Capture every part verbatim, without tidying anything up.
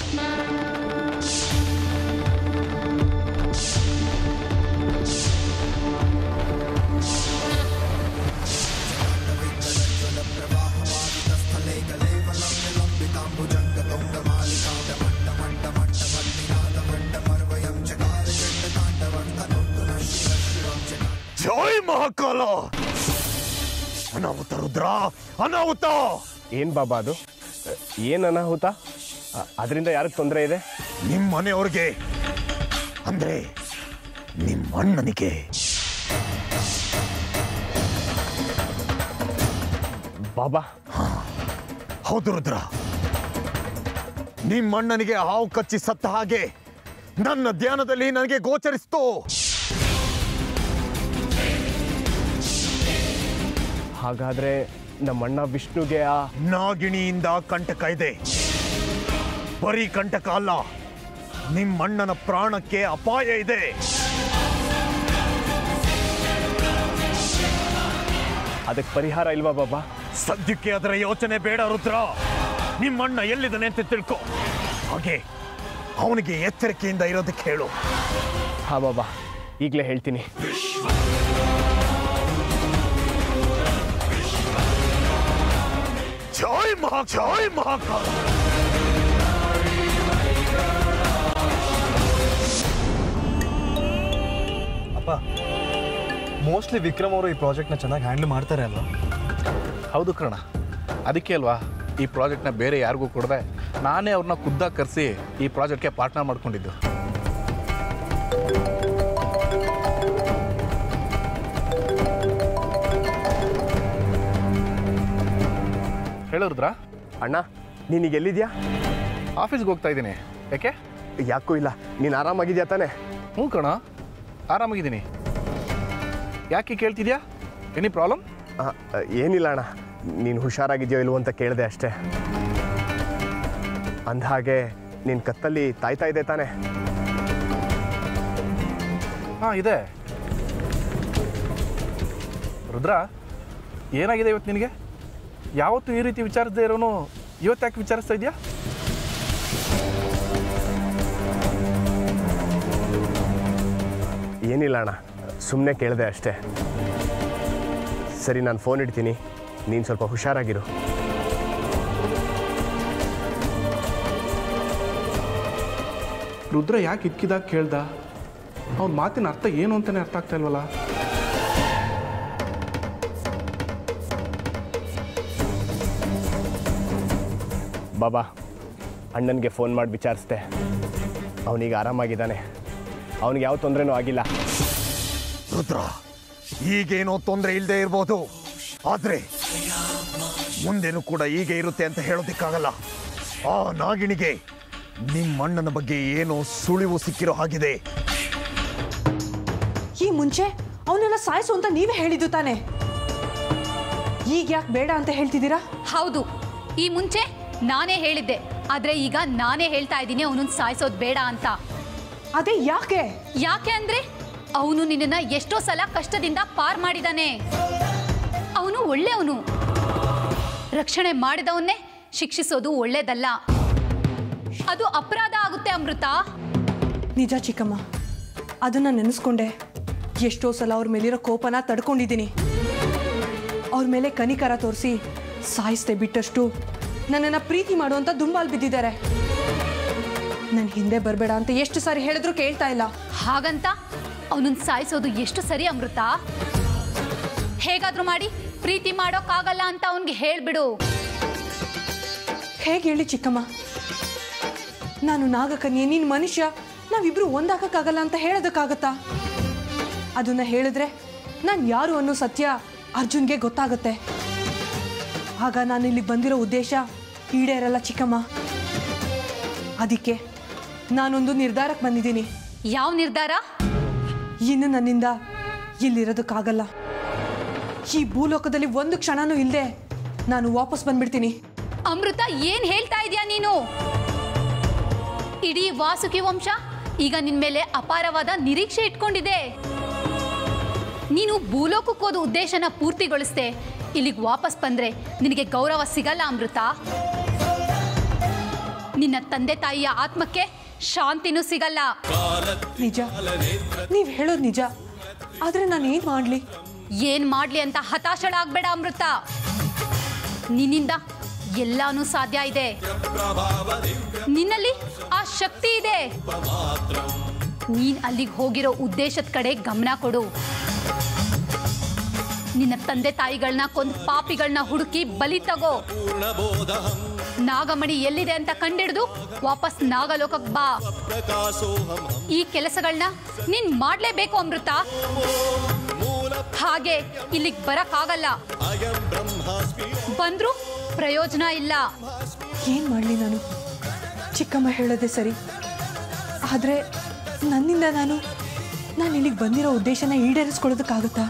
ಜೈ ಮಹಾಕಾಲ! ಅನಾಹುತ ರುದ್ರ, ಅನಾಹುತ! ಏನ್ ಬಾಬಾ ಅದು? ಏನ್ ಅನಾಹುತ? ಅದರಿಂದ ಯಾರಿಗೆ ತೊಂದರೆ ಇದೆ? ನಿಮ್ಮ ಮನೆಯವ್ರಿಗೆ, ಅಂದ್ರೆ ನಿಮ್ಮ ಅಣ್ಣನಿಗೆ. ಬಾಬಾ? ಹೌದು ರುದ್ರ, ನಿಮ್ಮ ಅಣ್ಣನಿಗೆ ಹಾವು ಕಚ್ಚಿ ಸತ್ತ ಹಾಗೆ ನನ್ನ ಧ್ಯಾನದಲ್ಲಿ ನನಗೆ ಗೋಚರಿಸ್ತು. ಹಾಗಾದ್ರೆ ನಮ್ಮಣ್ಣ ವಿಷ್ಣುಗೆ ಆ ನಾಗಿಣಿಯಿಂದ ಕಂಟಕ ಇದೆ. ಬರೀ ಕಂಟಕ ಅಲ್ಲ, ನಿಮ್ಮಣ್ಣನ ಪ್ರಾಣಕ್ಕೆ ಅಪಾಯ ಇದೆ. ಅದಕ್ಕೆ ಪರಿಹಾರ ಇಲ್ವಾ ಬಾಬಾ? ಸದ್ಯಕ್ಕೆ ಅದರ ಯೋಚನೆ ಬೇಡ ರುದ್ರ. ನಿಮ್ಮಣ್ಣ ಎಲ್ಲಿದ್ದಾನೆ ಅಂತ ತಿಳ್ಕೊ. ಹಾಗೆ ಅವನಿಗೆ ಎಚ್ಚರಿಕೆಯಿಂದ ಇರೋದಕ್ಕೆ ಹೇಳು. ಹಾ ಬಾಬಾ, ಈಗಲೇ ಹೇಳ್ತೀನಿ. ಜೈ ಮಹಾ ಜೈ ಮಹಾಕಾಲ! ಅಪ್ಪ, ಮೋಸ್ಟ್ಲಿ ವಿಕ್ರಮ್ ಅವರು ಈ ಪ್ರಾಜೆಕ್ಟ್ನ ಚೆನ್ನಾಗಿ ಹ್ಯಾಂಡಲ್ ಮಾಡ್ತಾರೆ ಅಲ್ವಾ? ಹೌದು ಕಣ, ಅದಕ್ಕೆ ಅಲ್ವಾ ಈ ಪ್ರಾಜೆಕ್ಟ್ನ ಬೇರೆ ಯಾರಿಗೂ ಕೊಡದೆ ನಾನೇ ಅವ್ರನ್ನ ಖುದ್ದಾಗಿ ಕರೆಸಿ ಈ ಪ್ರಾಜೆಕ್ಟ್ಗೆ ಪಾರ್ಟ್ನರ್ ಮಾಡ್ಕೊಂಡಿದ್ದು. ಹೇಳಿದ್ರಾ? ಅಣ್ಣ, ನೀನೀಗ ಎಲ್ಲಿದ್ಯಾ? ಆಫೀಸ್ಗೆ ಹೋಗ್ತಾ ಇದ್ದೀನಿ. ಯಾಕೆ? ಯಾಕೂ ಇಲ್ಲ. ನೀನು ಆರಾಮಾಗಿದ್ಯಾ ತಾನೆ? ಹ್ಞೂ ಕಣ, ಆರಾಮಾಗಿದ್ದೀನಿ. ಯಾಕೆ ಕೇಳ್ತಿದ್ಯಾ? Any problem? ಏನಿಲ್ಲ ಅಣ್ಣ, ನೀನು ಹುಷಾರಾಗಿದೆಯೋ ಇಲ್ವೋ ಅಂತ ಕೇಳಿದೆ ಅಷ್ಟೇ. ಅಂದಹಾಗೆ ನಿನ್ನ ಕತ್ತಲ್ಲಿ ತಾಯ್ತಾ ಇದೆ ತಾನೆ? ಹಾಂ, ಇದೆ. ರುದ್ರ, ಏನಾಗಿದೆ ಇವತ್ತು ನಿನಗೆ? ಯಾವತ್ತೂ ಈ ರೀತಿ ವಿಚಾರಿಸದೇ ಇರೋನು ಇವತ್ತು ಯಾಕೆ ವಿಚಾರಿಸ್ತಾ ಇದೆಯಾ? ಏನಿಲ್ಲ ಅಣ್ಣ, ಸುಮ್ಮನೆ ಕೇಳಿದೆ ಅಷ್ಟೇ. ಸರಿ, ನಾನು ಫೋನ್ ಇಡ್ತೀನಿ. ನೀನು ಸ್ವಲ್ಪ ಹುಷಾರಾಗಿರು. ರುದ್ರ ಯಾಕೆ ಇಕ್ಕಿದಾಗ ಕೇಳ್ದ? ಅವ್ನ ಮಾತಿನ ಅರ್ಥ ಏನು ಅಂತಲೇ ಅರ್ಥ ಆಗ್ತಾ ಇಲ್ವಲ್ಲ. ಬಾಬಾ, ಅಣ್ಣನಿಗೆ ಫೋನ್ ಮಾಡಿ ವಿಚಾರಿಸ್ದೆ. ಅವನಿಗೆ ಆರಾಮಾಗಿದ್ದಾನೆ. ಅವನಿಗೆ ಯಾವ ತೊಂದರೆನೂ ಆಗಿಲ್ಲ. ರುದ್ರ, ಈಗೇನೋ ತೊಂದರೆ ಇಲ್ಲದೆ ಇರ್ಬೋದು, ಆದ್ರೆ ಮುಂದೇನು ಕೂಡ ಹೀಗೆ ಇರುತ್ತೆ ಅಂತ ಹೇಳೋದಕ್ಕಾಗಲ್ಲ. ಆ ನಾಗಿಣಿಗೆ ನಿಮ್ಮ ಅಣ್ಣನ ಬಗ್ಗೆ ಏನೋ ಸುಳಿವು ಸಿಕ್ಕಿರೋ ಹಾಗಿದೆ. ಈ ಮುಂಚೆ ಅವನೆಲ್ಲ ಸಾಯಿಸು ಅಂತ ನೀವೇ ಹೇಳಿದ್ದು ತಾನೆ? ಈಗ ಯಾಕೆ ಬೇಡ ಅಂತ ಹೇಳ್ತಿದ್ದೀರಾ? ಹೌದು, ಈ ಮುಂಚೆ ನಾನೇ ಹೇಳಿದ್ದೆ, ಆದ್ರೆ ಈಗ ನಾನೇ ಹೇಳ್ತಾ ಇದ್ದೀನಿ ಅವನನ್ನ ಸಾಯಿಸೋದು ಬೇಡ ಅಂತ. ಅದೇ ಯಾಕೆ? ಯಾಕೆ ಅಂದ್ರೆ ಅವನು ನಿನ್ನನ್ನ ಎಷ್ಟೋ ಸಲ ಕಷ್ಟದಿಂದ ಪಾರ್ ಮಾಡಿದಾನೆ. ಅವನು ಒಳ್ಳೆಯವನು. ರಕ್ಷಣೆ ಮಾಡಿದವನ್ನೇ ಶಿಕ್ಷಿಸೋದು ಒಳ್ಳೇದಲ್ಲ, ಅದು ಅಪರಾಧ ಆಗುತ್ತೆ ಅಮೃತ. ನಿಜ ಚಿಕ್ಕಮ್ಮ, ಅದನ್ನ ನೆನೆಸ್ಕೊಂಡೆ ಎಷ್ಟೋ ಸಲ ಅವ್ರ ಮೇಲಿರೋ ಕೋಪನ ತಡ್ಕೊಂಡಿದ್ದೀನಿ. ಅವ್ರ ಮೇಲೆ ಕನಿಕರ ತೋರಿಸಿ ಸಾಯಿಸ್ದೆ ಬಿಟ್ಟಷ್ಟು ನನ್ನನ್ನು ಪ್ರೀತಿ ಮಾಡುವಂತ ದುಂಬಾಲ್ ಬಿದ್ದಿದ್ದಾರೆ. ನನ್ನ ಹಿಂದೆ ಬರಬೇಡ ಅಂತ ಎಷ್ಟು ಸಾರಿ ಹೇಳಿದ್ರು ಕೇಳ್ತಾ ಇಲ್ಲ. ಹಾಗಂತ ಅವನನ್ನ ಸಾಯಿಸೋದು ಎಷ್ಟು ಸರಿ ಅಮೃತ? ಹೇಗಾದ್ರೂ ಮಾಡಿ ಪ್ರೀತಿ ಮಾಡೋಕ್ಕಾಗಲ್ಲ ಅಂತ ಅವನಿಗೆ ಹೇಳ್ಬಿಡು. ಹೇಗೆ ಹೇಳಿ ಚಿಕ್ಕಮ್ಮ? ನಾನು ನಾಗಕನ್ಯೆ, ನೀನು ಮನುಷ್ಯ, ನಾವಿಬ್ರು ಒಂದಾಗಕ್ಕಾಗಲ್ಲ ಅಂತ ಹೇಳೋದಕ್ಕಾಗತ್ತಾ? ಅದನ್ನ ಹೇಳಿದ್ರೆ ನಾನು ಯಾರು ಅನ್ನೋ ಸತ್ಯ ಅರ್ಜುನ್ಗೆ ಗೊತ್ತಾಗುತ್ತೆ. ಆಗ ನಾನು ಇಲ್ಲಿಗೆ ಬಂದಿರೋ ಉದ್ದೇಶ ಈಡೇರಲ್ಲ ಚಿಕ್ಕಮ್ಮ. ಅದಕ್ಕೆ ನಾನೊಂದು ನಿರ್ಧಾರಕ್ಕೆ ಬಂದಿದ್ದೀನಿ. ಯಾವ ನಿರ್ಧಾರ? ಇನ್ನು ನನ್ನಿಂದ ಇಲ್ಲಿರೋದಕ್ಕಾಗಲ್ಲ. ಈ ಭೂಲೋಕದಲ್ಲಿ ಒಂದು ಕ್ಷಣನೂ ಇಲ್ಲದೆ ನಾನು ವಾಪಸ್ ಬಂದ್ಬಿಡ್ತೀನಿ. ಅಮೃತ, ಏನ್ ಹೇಳ್ತಾ ಇದೀಯಾ ನೀನು? ಇಡೀ ವಾಸುಕಿ ವಂಶ ಈಗ ನಿನ್ ಮೇಲೆ ಅಪಾರವಾದ ನಿರೀಕ್ಷೆ ಇಟ್ಕೊಂಡಿದೆ. ನೀನು ಭೂಲೋಕಕ್ಕೆ ಹೋದ ಉದ್ದೇಶನ ಪೂರ್ತಿಗೊಳಿಸ್ದೆ ಇಲ್ಲಿಗೆ ವಾಪಸ್ ಬಂದ್ರೆ ನಿನಗೆ ಗೌರವ ಸಿಗಲ್ಲ ಅಮೃತ. ನಿನ್ನ ತಂದೆ ತಾಯಿಯ ಆತ್ಮಕ್ಕೆ ಶಾಂತಿನೂ ಸಿಗಲ್ಲ. ನಿಜ, ನೀವು ಹೇಳೋದು ನಿಜ. ಆದ್ರೆ ನಾನು ಏನು ಮಾಡಲಿ? ಏನ್ ಮಾಡ್ಲಿ ಅಂತ ಹತಾಶಳಾಗ್ಬೇಡ ಅಮೃತ. ನಿನ್ನಿಂದ ಎಲ್ಲಾನು ಸಾಧ್ಯ ಇದೆ. ನಿನ್ನಲ್ಲಿ ಆ ಶಕ್ತಿ ಇದೆ. ನೀನ್ ಅಲ್ಲಿಗೆ ಹೋಗಿರೋ ಉದ್ದೇಶದ ಕಡೆ ಗಮನ ಕೊಡು. ನಿನ್ನ ತಂದೆ ತಾಯಿಗಳನ್ನ ಕೊಂದ್ ಪಾಪಿಗಳನ್ನ ಹುಡುಕಿ ಬಲಿ ತಗೋ. ನಾಗಮಣಿ ಎಲ್ಲಿದೆ ಅಂತ ಕಂಡಿಡಿದು ವಾಪಸ್ ನಾಗಲೋಕಕ್ಕೆ ಬಾ. ಈ ಕೆಲಸಗಳನ್ನ ನೀನ್ ಮಾಡ್ಲೇಬೇಕು ಅಮೃತ. ಹಾಗೆ ಇಲ್ಲಿಗೆ ಬರಕ್ಕಾಗಲ್ಲ. ಬಂದ್ರು ಪ್ರಯೋಜನ ಇಲ್ಲ. ಏನು ಮಾಡಲಿ ನಾನು? ಚಿಕ್ಕಮ್ಮ ಹೇಳೋದೇ ಸರಿ. ಆದರೆ ನನ್ನಿಂದ ನಾನು ನಾನು ಇಲ್ಲಿಗೆ ಬಂದಿರೋ ಉದ್ದೇಶನ ಈಡೇರಿಸ್ಕೊಳ್ಳೋದಕ್ಕಾಗುತ್ತಾ?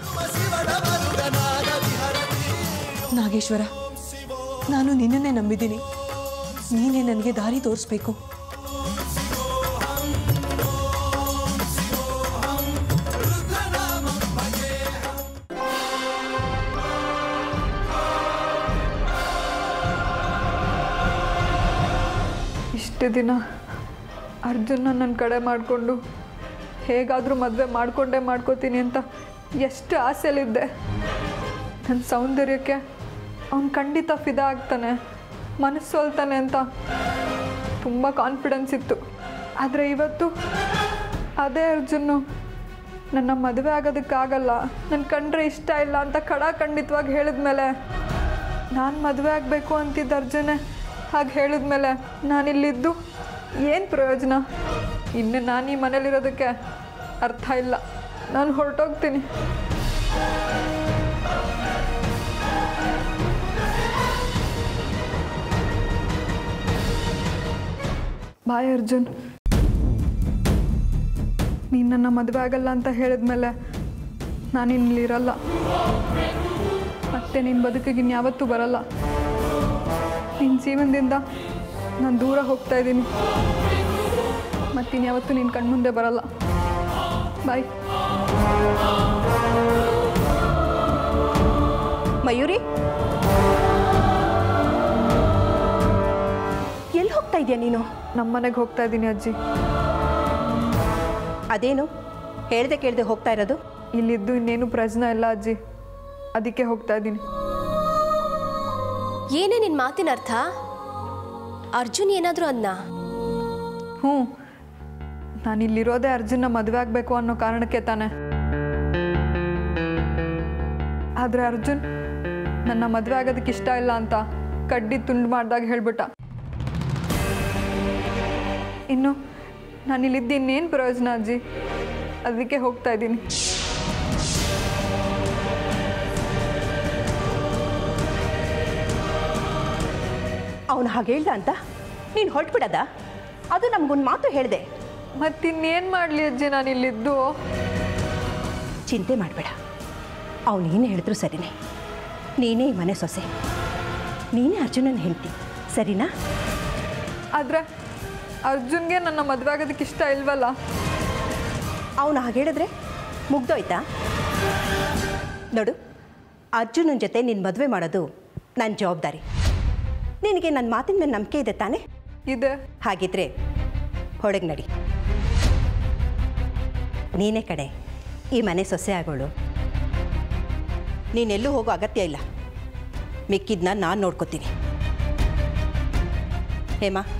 ನಾಗೇಶ್ವರ, ನಾನು ನಿನ್ನನ್ನೇ ನಂಬಿದ್ದೀನಿ. ನೀನೇ ನನಗೆ ದಾರಿ ತೋರಿಸ್ಬೇಕು. ಇಷ್ಟು ದಿನ ಅರ್ಜುನ ನನ್ನ ಕಡೆ ಮಾಡಿಕೊಂಡು ಹೇಗಾದರೂ ಮದುವೆ ಮಾಡಿಕೊಂಡೇ ಮಾಡ್ಕೋತೀನಿ ಅಂತ ಎಷ್ಟು ಆಸೆಯಲ್ಲಿದ್ದೆ. ನನ್ನ ಸೌಂದರ್ಯಕ್ಕೆ ಅವನು ಖಂಡಿತ ಫಿದಾ ಆಗ್ತಾನೆ, ಮನಸ್ಸು ಸೋಲ್ತಾನೆ ಅಂತ ತುಂಬ ಕಾನ್ಫಿಡೆನ್ಸ್ ಇತ್ತು. ಆದರೆ ಇವತ್ತು ಅದೇ ಅರ್ಜುನು ನನ್ನ ಮದುವೆ ಆಗೋದಕ್ಕಾಗಲ್ಲ, ನನ್ನ ಕಂಡ್ರೆ ಇಷ್ಟ ಇಲ್ಲ ಅಂತ ಖಡಾಖಂಡಿತವಾಗಿ ಹೇಳಿದ್ಮೇಲೆ, ನಾನು ಮದುವೆ ಆಗಬೇಕು ಅಂತಿದ್ದ ಅರ್ಜುನೇ ಹಾಗೆ ಹೇಳಿದ್ಮೇಲೆ ನಾನಿಲ್ಲಿದ್ದು ಏನು ಪ್ರಯೋಜನ? ಇನ್ನು ನಾನು ಈ ಮನೇಲಿರೋದಕ್ಕೆ ಅರ್ಥ ಇಲ್ಲ. ನಾನು ಹೊರಟೋಗ್ತೀನಿ. ಬಾಯ್ ಅರ್ಜುನ್. ನೀನು ನನ್ನ ಮದುವೆ ಆಗಲ್ಲ ಅಂತ ಹೇಳಿದ್ಮೇಲೆ ನಾನಿಲ್ಲಿರಲ್ಲ. ಮತ್ತೆ ನಿನ್ನ ಬದುಕಿಗೆ ಇನ್ಯಾವತ್ತೂ ಬರಲ್ಲ. ನಿನ್ನ ಜೀವನದಿಂದ ನಾನು ದೂರ ಹೋಗ್ತಾ ಇದ್ದೀನಿ. ಮತ್ತಿನ್ಯಾವತ್ತೂ ನಿನ್ನ ಕಣ್ಮುಂದೆ ಬರಲ್ಲ. ಬಾಯ್. ಮಯೂರಿ, ಎಲ್ಲಿ ಹೋಗ್ತಾ ಇದೆಯಾ ನೀನು? ನಮ್ಮ ಮನೆಗೆ ಹೋಗ್ತಾ ಇದ್ದೀನಿ ಅಜ್ಜಿ. ಅದೇನು ಹೇಳ್ದೆ ಕೇಳ್ದೆ ಹೋಗ್ತಾ ಇರೋದು? ಇಲ್ಲಿದ್ದು ಇನ್ನೇನು ಪ್ರಯೋಜನ ಇಲ್ಲ ಅಜ್ಜಿ, ಅದಕ್ಕೆ ಹೋಗ್ತಾ ಇದ್ದೀನಿ. ಏನೇ ನಿನ್ನ ಮಾತಿನ ಅರ್ಥ? ಅರ್ಜುನ್ ಏನಾದರೂ ಅನ್ನ? ಹ್ಞೂ, ನಾನಿಲ್ಲಿರೋದೇ ಅರ್ಜುನ್ನ ಮದುವೆ ಆಗಬೇಕು ಅನ್ನೋ ಕಾರಣಕ್ಕೆ ತಾನೆ. ಆದರೆ ಅರ್ಜುನ್ ನನ್ನ ಮದುವೆ ಆಗೋದಕ್ಕೆ ಇಷ್ಟ ಇಲ್ಲ ಅಂತ ಕಡ್ಡಿ ತುಂಡು ಮಾಡಿದಾಗ ಹೇಳ್ಬಿಟ್ಟ. ಇನ್ನು ನಾನಿಲ್ಲಿದ್ದು ಇನ್ನೇನು ಪ್ರಯೋಜನ ಅಜ್ಜಿ? ಅದಕ್ಕೆ ಹೋಗ್ತಾ ಇದ್ದೀನಿ. ಅವನು ಹಾಗೆ ಹೇಳ್ದ ಅಂತ ನೀನು ಹೊರಟ್ಬಿಡದ? ಅದು ನಮಗೊಂದು ಮಾತು ಹೇಳಿದೆ. ಮತ್ತಿನ್ನೇನು ಮಾಡಲಿ ಅಜ್ಜಿ ನಾನಿಲ್ಲಿದ್ದು? ಚಿಂತೆ ಮಾಡಬೇಡ, ಅವನೇನು ಹೇಳಿದ್ರು ಸರಿನೇ. ನೀನೇ ಈ ಮನೆ ಸೊಸೆ, ನೀನೇ ಅರ್ಜುನನ ಹೆಂಡ್ತಿ, ಸರಿನಾ? ಆದರೆ ಅರ್ಜುನ್ಗೆ ನನ್ನ ಮದುವೆ ಆಗೋದಕ್ಕೆ ಇಷ್ಟ ಇಲ್ವಲ್ಲ. ಅವನು ಹಾಗೆ ಹೇಳಿದ್ರೆ ಮುಗ್ದೋಯ್ತಾ? ನೋಡು, ಅರ್ಜುನನ ಜೊತೆ ನಿನ್ನ ಮದುವೆ ಮಾಡೋದು ನನ್ನ ಜವಾಬ್ದಾರಿ. ನಿನಗೆ ನನ್ನ ಮಾತಿನ ಮೇಲೆ ನಂಬಿಕೆ ಇದೆ ತಾನೇ? ಇದೆ. ಹಾಗಿದ್ರೆ ಹೊರಗೆ ನಡಿ. ನೀನೇ ಕಡೆ ಈ ಮನೆ ಸೊಸೆ ಆಗೋಳು. ನೀನೆಲ್ಲೂ ಹೋಗೋ ಅಗತ್ಯ ಇಲ್ಲ. ಮಿಕ್ಕಿದ್ನ ನಾನು ನೋಡ್ಕೋತೀನಿ. ಹೇಮಾ,